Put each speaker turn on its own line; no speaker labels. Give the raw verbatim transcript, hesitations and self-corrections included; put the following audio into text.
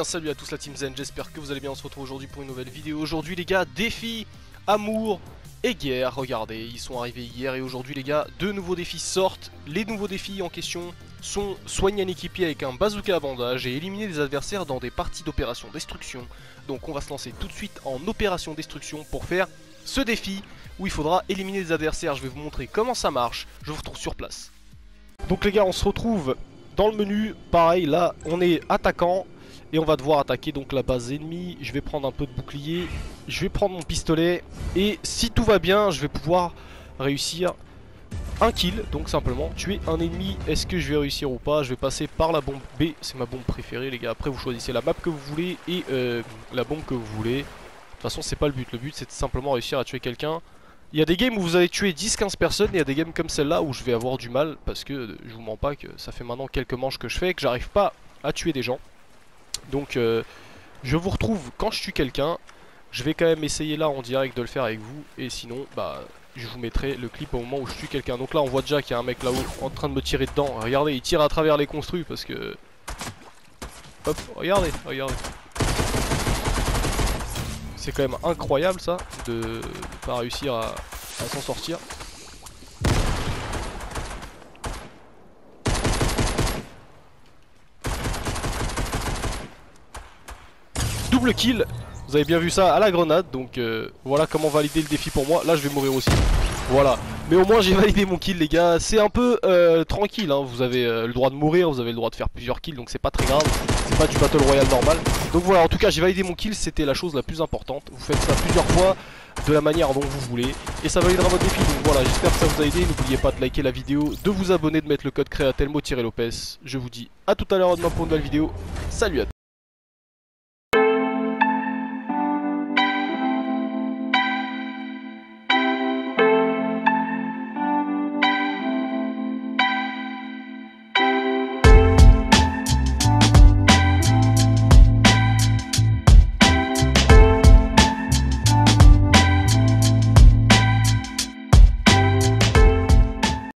bien salut à tous la team Zen, j'espère que vous allez bien, on se retrouve aujourd'hui pour une nouvelle vidéo. Aujourd'hui les gars, défi, amour et guerre, regardez, ils sont arrivés hier et aujourd'hui les gars, deux nouveaux défis sortent. Les nouveaux défis en question sont soigner un équipier avec un bazooka à bandage et éliminer des adversaires dans des parties d'opération destruction. Donc on va se lancer tout de suite en opération destruction pour faire ce défi où il faudra éliminer des adversaires. Je vais vous montrer comment ça marche, je vous retrouve sur place. Donc les gars, on se retrouve dans le menu, pareil, là on est attaquant et on va devoir attaquer donc la base ennemie. Je vais prendre un peu de bouclier, je vais prendre mon pistolet et si tout va bien je vais pouvoir réussir un kill, donc simplement tuer un ennemi. Est-ce que je vais réussir ou pas? Je vais passer par la bombe B, c'est ma bombe préférée les gars. Après vous choisissez la map que vous voulez et euh, la bombe que vous voulez. De toute façon c'est pas le but, le but c'est de simplement réussir à tuer quelqu'un. Il y a des games où vous allez tuer dix quinze personnes et il y a des games comme celle-là où je vais avoir du mal parce que je vous mens pas que ça fait maintenant quelques manches que je fais et que j'arrive pas à tuer des gens. Donc euh, je vous retrouve quand je tue quelqu'un. Je vais quand même essayer là en direct de le faire avec vous et sinon bah je vous mettrai le clip au moment où je tue quelqu'un. Donc là on voit déjà qu'il y a un mec là-haut en train de me tirer dedans. Regardez, il tire à travers les construits parce que... Hop, regardez, regardez. C'est quand même incroyable ça, de ne pas réussir à, à s'en sortir. Double kill, vous avez bien vu ça à la grenade, donc euh, voilà comment valider le défi pour moi. Là je vais mourir aussi, voilà. Mais au moins j'ai validé mon kill les gars, c'est un peu euh, tranquille hein. Vous avez euh, le droit de mourir, vous avez le droit de faire plusieurs kills, donc c'est pas très grave. C'est pas du battle royale normal. Donc voilà, en tout cas j'ai validé mon kill, c'était la chose la plus importante. Vous faites ça plusieurs fois, de la manière dont vous voulez, et ça validera votre défi. Donc voilà, j'espère que ça vous a aidé. N'oubliez pas de liker la vidéo, de vous abonner, de mettre le code créatelmo-lopez. Je vous dis à tout à l'heure demain pour une nouvelle vidéo. Salut à tous.